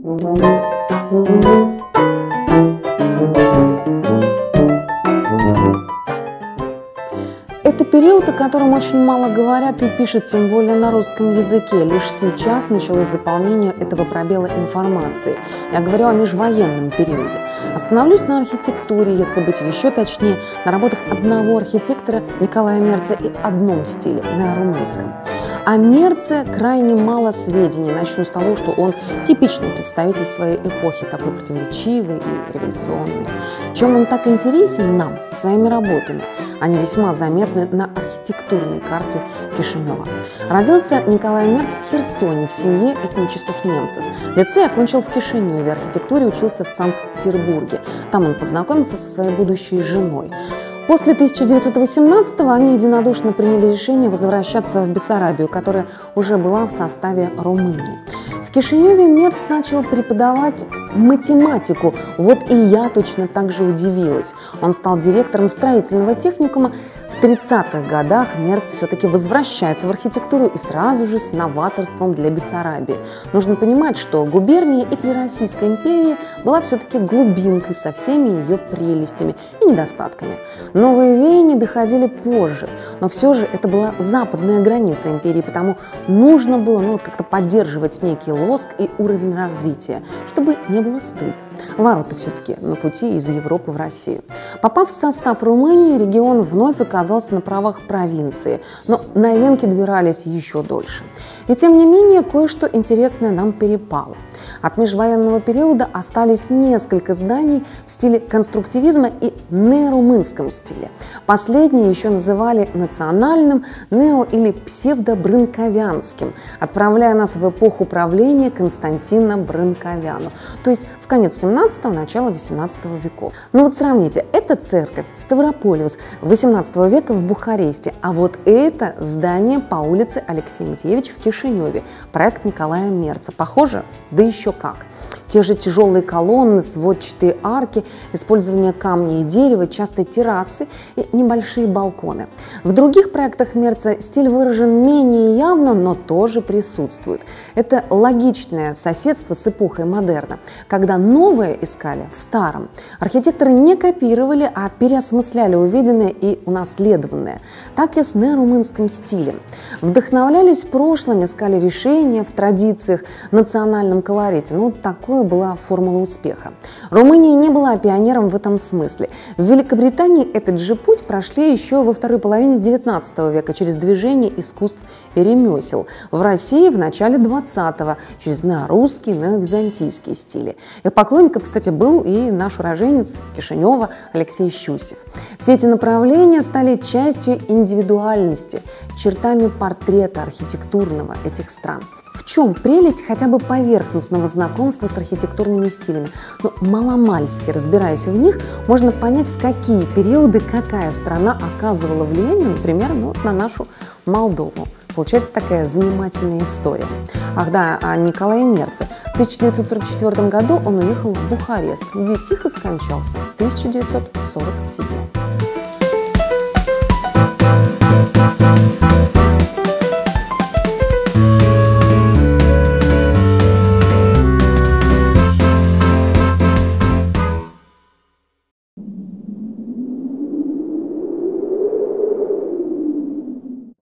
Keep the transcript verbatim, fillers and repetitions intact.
Это период, о котором очень мало говорят и пишут, тем более на русском языке. Лишь сейчас началось заполнение этого пробела информации. Я говорю о межвоенном периоде. Остановлюсь на архитектуре, если быть еще точнее, на работах одного архитектора Николая Мерца и одном стиле – неорумынском. О Мерце крайне мало сведений. Начну с того, что он типичный представитель своей эпохи, такой противоречивый и революционный. Чем он так интересен нам, своими работами? Они весьма заметны на архитектурной карте Кишинева. Родился Николай Мерц в Херсоне, в семье этнических немцев. Лицей окончил в Кишиневе, архитектуре учился в Санкт-Петербурге. Там он познакомился со своей будущей женой. После тысяча девятьсот восемнадцатого они единодушно приняли решение возвращаться в Бессарабию, которая уже была в составе Румынии. В Кишиневе Мерц начал преподавать математику. Вот и я точно так же удивилась. Он стал директором строительного техникума. В тридцатых годах Мерц все-таки возвращается в архитектуру и сразу же с новаторством для Бессарабии. Нужно понимать, что губерния и при Российской империи была все-таки глубинкой со всеми ее прелестями и недостатками. Новые веяния доходили позже, но все же это была западная граница империи, потому нужно было ну, как-то поддерживать некий лоск и уровень развития, чтобы не было стыдно. Ворота все-таки на пути из Европы в Россию. Попав в состав Румынии, регион вновь оказался на правах провинции, но новинки добирались еще дольше. И тем не менее, кое-что интересное нам перепало. От межвоенного периода остались несколько зданий в стиле конструктивизма и неорумынском стиле. Последние еще называли национальным, нео- или псевдобрынковянским, отправляя нас в эпоху правления Константина Брынковяна, то есть в конец семнадцатого – начало восемнадцатого веков. Ну вот сравните, это церковь Ставрополиус восемнадцатого века в Бухаресте, а вот это здание по улице Алексея Матвеевича в Кишиневе, проект Николая Мерца. Похоже? Да еще как. Те же тяжелые колонны, сводчатые арки, использование камня и дерева, частые террасы и небольшие балконы. В других проектах Мерца стиль выражен менее явно, но тоже присутствует. Это логичное соседство с эпохой модерна, когда новое искали в старом. Архитекторы не копировали, а переосмысляли увиденное и унаследованное. Так и с неорумынским стилем. Вдохновлялись прошлым, искали решения в традициях, национальном колорите. Ну, такое была формула успеха. Румыния не была пионером в этом смысле. В Великобритании этот же путь прошли еще во второй половине девятнадцатого века через движение искусств и ремесел. В России в начале двадцатого через неорусский, неовизантийский стили. И поклонников, кстати, был и наш уроженец Кишинева Алексей Щусев. Все эти направления стали частью индивидуальности, чертами портрета архитектурного этих стран. В чем прелесть хотя бы поверхностного знакомства с архитектурными стилями? Но маломальски разбираясь в них, можно понять, в какие периоды какая страна оказывала влияние, например, ну, на нашу Молдову. Получается такая занимательная история. Ах да, о Николае Мерце. В тысяча девятьсот сорок четвёртом году он уехал в Бухарест, где тихо скончался в тысяча девятьсот сорок седьмом.